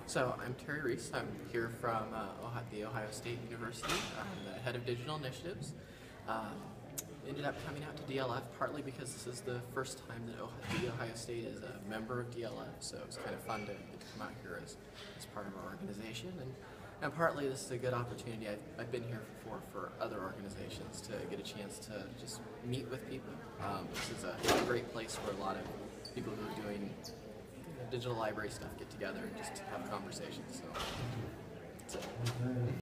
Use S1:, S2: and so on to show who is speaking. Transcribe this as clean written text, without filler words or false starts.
S1: So I'm Terry Reese. I'm here from the Ohio State University. I'm the head of digital initiatives. Um, Ended up coming out to DLF partly because this is the first time that the Ohio State is a member of DLF, so it's kind of fun to get to come out here as part of our organization. And partly this is a good opportunity. I've been here before for other organizations to get a chance to just meet with people. This is a great place where a lot of people who are doing digital library stuff get together and just have conversations. So that's it.